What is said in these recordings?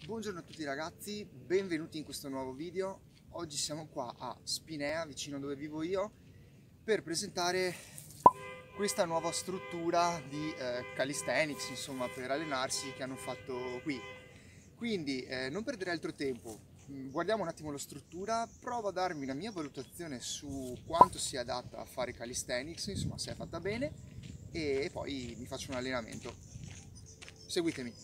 Buongiorno a tutti ragazzi, benvenuti in questo nuovo video. Oggi siamo qua a Spinea, vicino dove vivo io, per presentare questa nuova struttura di calisthenics, insomma, per allenarsi che hanno fatto qui. Quindi non perdere altro tempo, guardiamo un attimo la struttura, provo a darmi una mia valutazione su quanto sia adatta a fare calisthenics, insomma se è fatta bene, e poi mi faccio un allenamento. Seguitemi.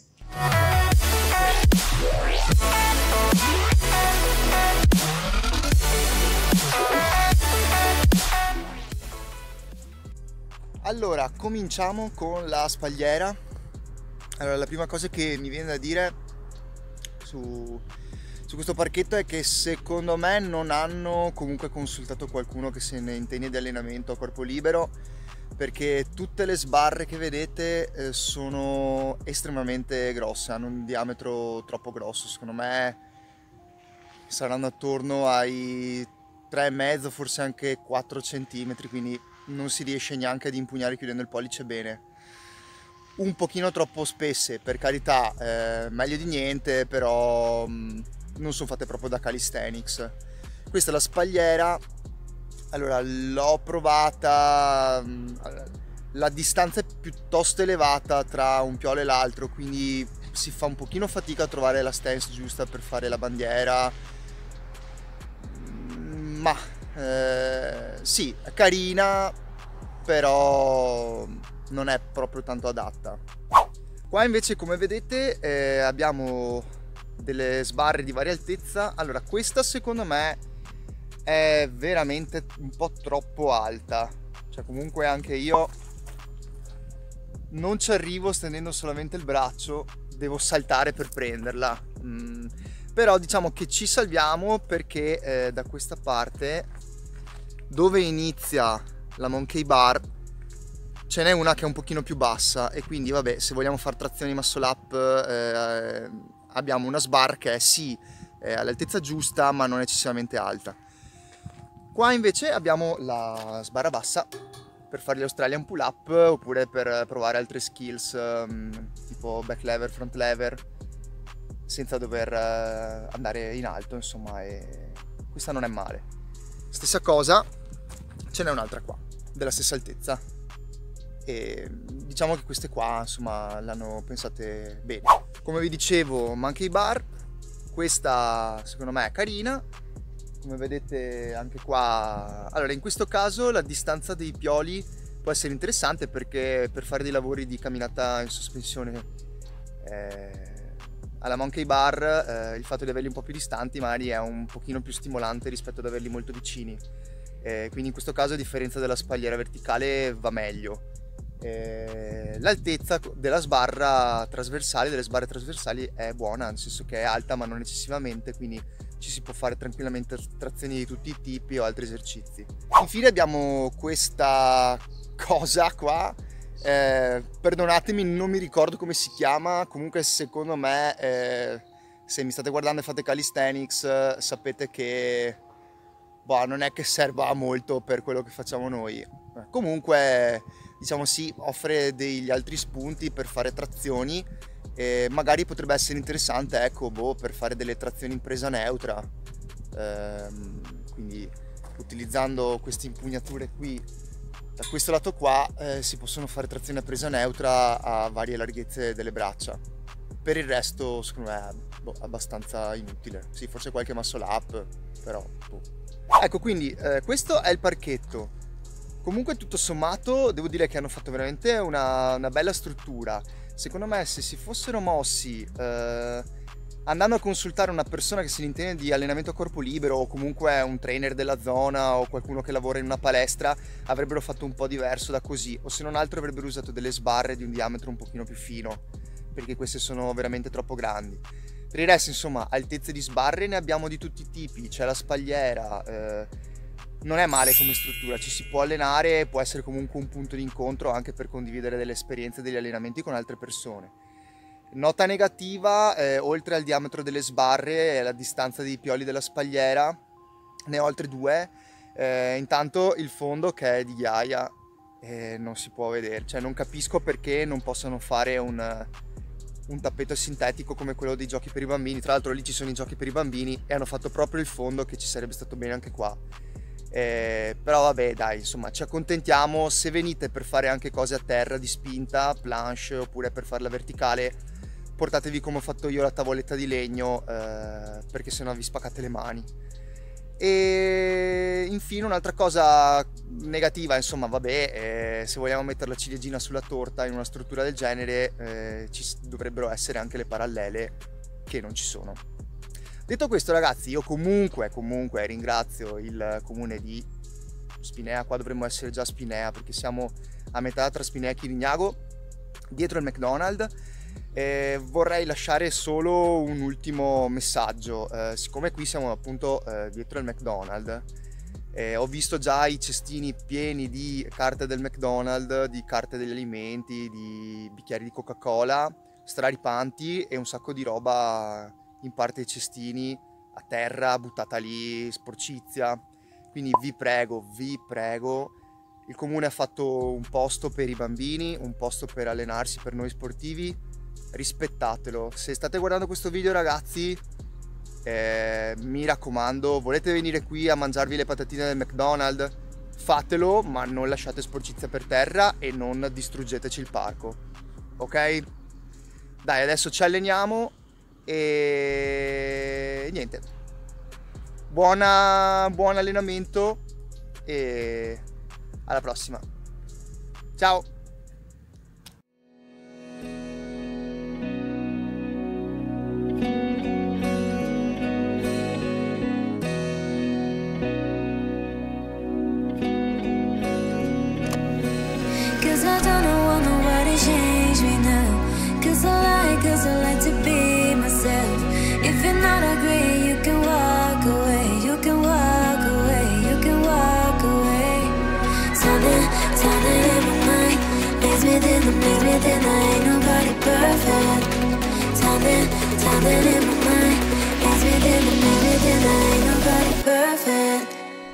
Allora, cominciamo con la spalliera. Allora, la prima cosa che mi viene da dire su questo parchetto è che secondo me non hanno comunque consultato qualcuno che se ne intende di allenamento a corpo libero, perché tutte le sbarre che vedete sono estremamente grosse, hanno un diametro troppo grosso. Secondo me saranno attorno ai 3,5, forse anche 4 centimetri, quindi non si riesce neanche ad impugnare chiudendo il pollice bene. Un pochino troppo spesse, per carità, meglio di niente, però non sono fatte proprio da calisthenics. Questa è la spalliera. Allora, l'ho provata, la distanza è piuttosto elevata tra un piolo e l'altro, quindi si fa un pochino fatica a trovare la stance giusta per fare la bandiera, ma sì, è carina, però non è proprio tanto adatta. Qua invece, come vedete, abbiamo delle sbarre di varia altezza. Allora, questa secondo me è veramente un po' troppo alta, cioè comunque anche io non ci arrivo stendendo solamente il braccio, devo saltare per prenderla. Però diciamo che ci salviamo perché da questa parte, dove inizia la monkey bar, ce n'è una che è un pochino più bassa, e quindi vabbè, se vogliamo fare trazioni muscle up abbiamo una sbar che è sì all'altezza giusta, ma non eccessivamente alta. Qua invece abbiamo la sbarra bassa per fare gli Australian pull up, oppure per provare altre skills tipo back lever, front lever, senza dover andare in alto, insomma, e questa non è male. Stessa cosa, ce n'è un'altra qua, della stessa altezza, e diciamo che queste qua, insomma, l'hanno pensate bene. Come vi dicevo, monkey bar, questa secondo me è carina. Come vedete anche qua, allora in questo caso la distanza dei pioli può essere interessante, perché per fare dei lavori di camminata in sospensione alla monkey bar il fatto di averli un po' più distanti magari è un pochino più stimolante rispetto ad averli molto vicini, quindi in questo caso, a differenza della spalliera verticale, va meglio. L'altezza della sbarra trasversale, delle sbarre trasversali, è buona, nel senso che è alta ma non eccessivamente, quindi ci si può fare tranquillamente trazioni di tutti i tipi o altri esercizi. Infine abbiamo questa cosa qua, perdonatemi, non mi ricordo come si chiama, comunque secondo me se mi state guardando e fate calisthenics sapete che non è che serva molto per quello che facciamo noi. Comunque diciamo sì, offre degli altri spunti per fare trazioni, e magari potrebbe essere interessante, ecco, per fare delle trazioni in presa neutra, quindi utilizzando queste impugnature qui da questo lato qua si possono fare trazioni a presa neutra a varie larghezze delle braccia. Per il resto secondo me è abbastanza inutile, sì, forse qualche muscle up, però ecco, quindi questo è il parchetto. Comunque tutto sommato devo dire che hanno fatto veramente una bella struttura. Secondo me, se si fossero mossi andando a consultare una persona che se ne intende di allenamento a corpo libero, o comunque un trainer della zona, o qualcuno che lavora in una palestra, avrebbero fatto un po' diverso da così, o se non altro avrebbero usato delle sbarre di un diametro un pochino più fino, perché queste sono veramente troppo grandi. Per il resto, insomma, altezze di sbarre ne abbiamo di tutti i tipi, c'è la spalliera, non è male come struttura, ci si può allenare, può essere comunque un punto di incontro anche per condividere delle esperienze, degli allenamenti con altre persone. Nota negativa, oltre al diametro delle sbarre e la distanza dei pioli della spalliera, ne ho altre due. Intanto il fondo, che è di ghiaia, non si può vedere, cioè non capisco perché non possano fare un tappeto sintetico come quello dei giochi per i bambini. Tra l'altro lì ci sono i giochi per i bambini e hanno fatto proprio il fondo, che ci sarebbe stato bene anche qua. Però vabbè, dai, insomma, ci accontentiamo. Se venite per fare anche cose a terra di spinta, planche, oppure per farla verticale, portatevi come ho fatto io la tavoletta di legno, perché sennò vi spaccate le mani. E infine un'altra cosa negativa, insomma, vabbè, se vogliamo mettere la ciliegina sulla torta in una struttura del genere, ci dovrebbero essere anche le parallele, che non ci sono. Detto questo, ragazzi, io comunque ringrazio il comune di Spinea. Qua dovremmo essere già a Spinea, perché siamo a metà tra Spinea e Chirignago, dietro il McDonald's. Vorrei lasciare solo un ultimo messaggio, siccome qui siamo appunto dietro il McDonald's. Ho visto già i cestini pieni di carte del McDonald's, di carte degli alimenti, di bicchieri di Coca-Cola straripanti e un sacco di roba in parte ai cestini a terra, buttata lì, sporcizia. Quindi vi prego, il comune ha fatto un posto per i bambini, un posto per allenarsi per noi sportivi, rispettatelo. Se state guardando questo video, ragazzi, mi raccomando, volete venire qui a mangiarvi le patatine del McDonald's? Fatelo, ma non lasciate sporcizia per terra e non distruggeteci il parco, ok? Dai, adesso ci alleniamo e niente, buon allenamento e alla prossima. Ciao. Cause I like to be myself. If you're not agree, you can walk away. You can walk away. You can walk away. Something in my mind makes me think I ain't nobody perfect. Something in my mind makes me think I ain't nobody perfect.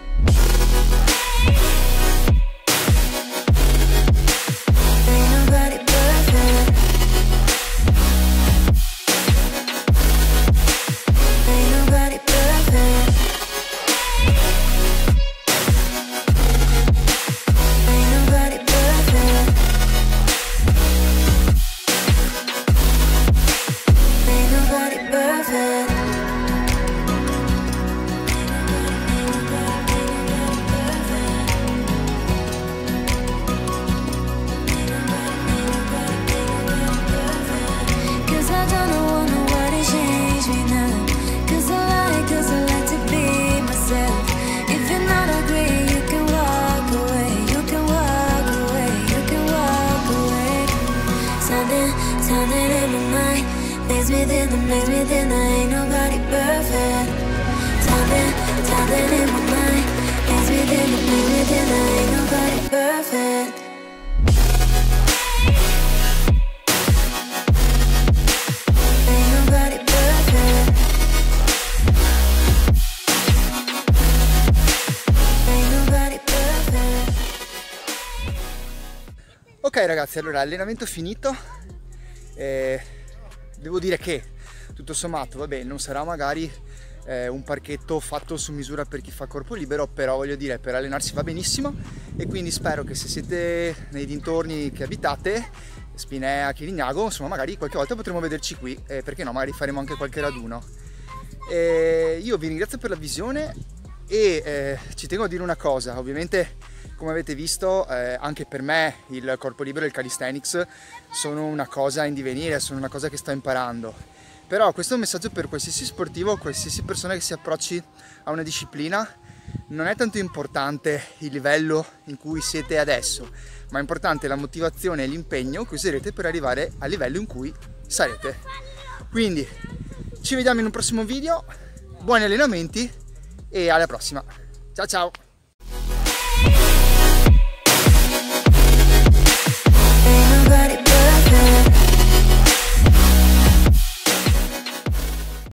Makes me think I ain't nobody perfect. Something in my mind makes me think I ain't nobody perfect. Ain't nobody perfect. Ain't nobody perfect. Ok ragazzi, allora allenamento finito. Devo dire che tutto sommato, vabbè, non sarà magari un parchetto fatto su misura per chi fa corpo libero, però voglio dire, per allenarsi va benissimo, e quindi spero che se siete nei dintorni che abitate, Spinea, Chirignago, insomma magari qualche volta potremo vederci qui, perché no, magari faremo anche qualche raduno. Io vi ringrazio per la visione e ci tengo a dire una cosa. Ovviamente, come avete visto, anche per me il corpo libero e il calisthenics sono una cosa in divenire, sono una cosa che sto imparando. Però questo è un messaggio per qualsiasi sportivo, qualsiasi persona che si approcci a una disciplina. Non è tanto importante il livello in cui siete adesso, ma è importante la motivazione e l'impegno che userete per arrivare al livello in cui sarete. Quindi ci vediamo in un prossimo video, buoni allenamenti e alla prossima. Ciao ciao!